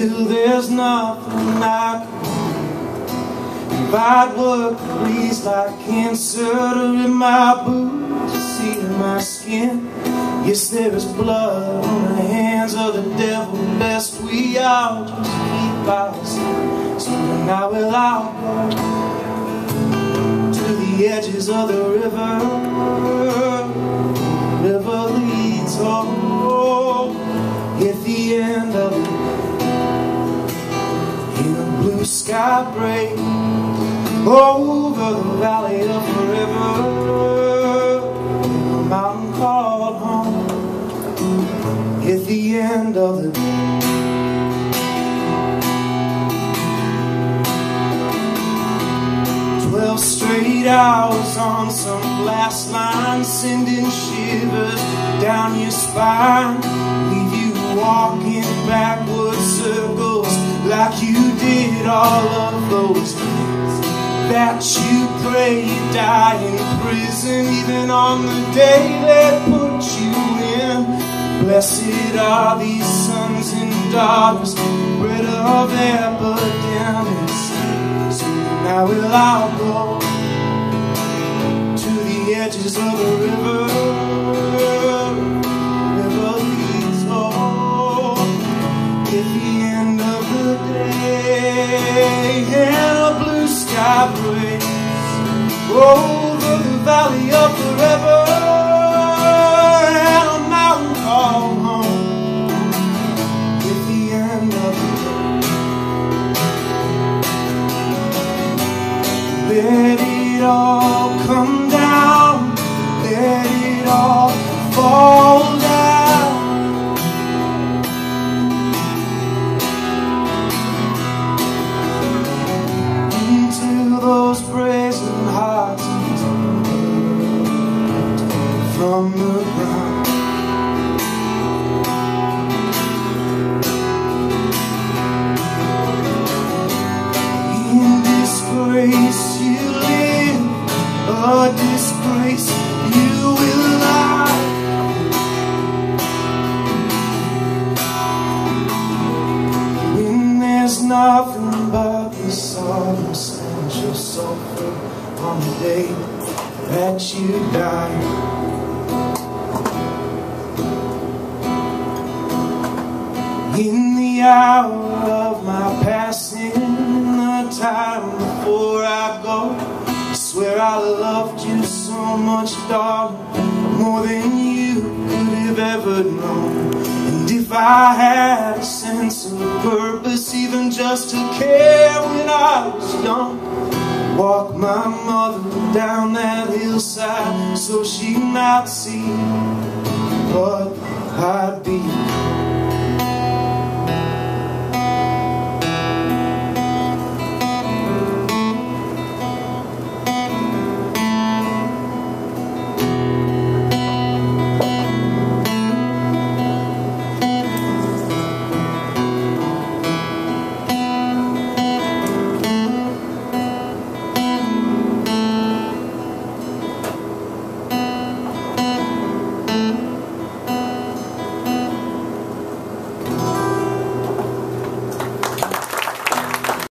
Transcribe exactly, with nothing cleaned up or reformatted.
till there's nothing I can do. If I'd work the breeze like cancer to rip my boots, to see my skin. Yes, there is blood on the hands of the devil. Best we all just keep ourselves. So now will I go to the edges of the river. The river leads home. At the end of it, in a blue sky break, over the valley of the river, a mountain called home. At the end of the day, twelve straight hours on some glass line, sending shivers down your spine, leave you walking backward circles like you did all of those days that you pray you die in prison, even on the day they put you in. Blessed are these sons and daughters, bread of epidemics. So now will I go to the edges of the river. River leads home at the end of the day, and a blue sky breaks over the valley of the river, and a mountain called home at the end of the day. Let it all come down, let it all fall down. Into those brazen hearts from the ground. In disgrace you live, a disgrace you will lie. When there's nothing but the sorrow stench of sulfur on the day that you die. In the hour of my passing, the time before I go, I swear I loved you so much, darling, more than you could have ever known. And if I had a sense of purpose, even just to care when I was young, walk my mother down that hillside so she might see what I'd be.